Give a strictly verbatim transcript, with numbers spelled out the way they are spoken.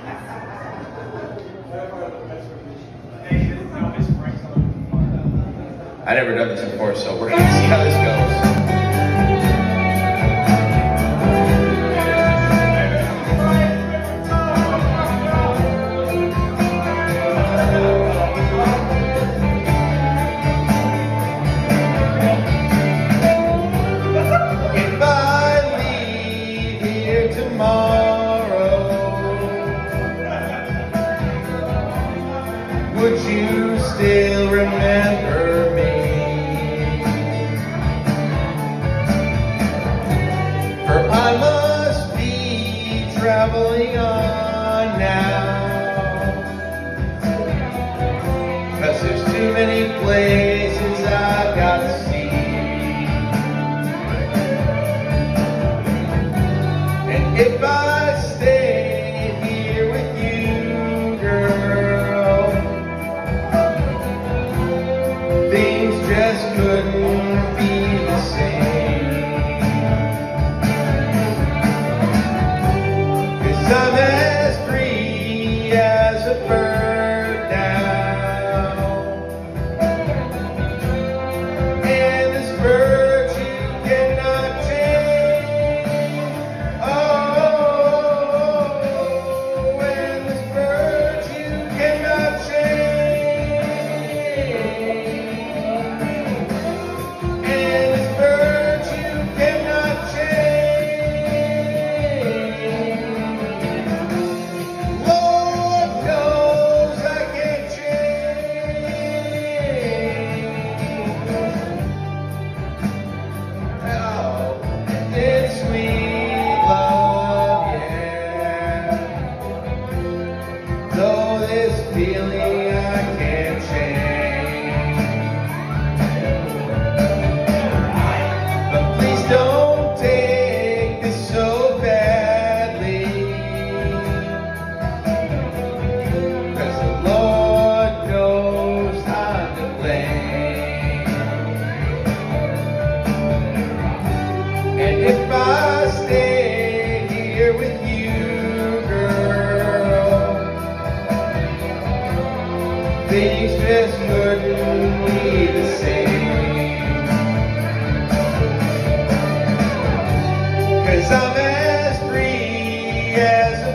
I never done this before, so we're gonna see how this goes. If I leave here tomorrow, would you still remember me? For I must be traveling on now, 'cause there's too many places I've got to see. And if I stay here with you, girl, things just couldn't be the same. 'Cause I'm as free as a bird now, and this bird you cannot change. Oh, and this bird you cannot change. And this bird you cannot change. Lord knows I can't change. Oh, it's sweet love, yeah. Though this feeling I can't change. But please don't take this so badly, 'cause the Lord knows I'm to blame. And if I stay here with you, girl, things just couldn't be the same. 'Cause I'm as free as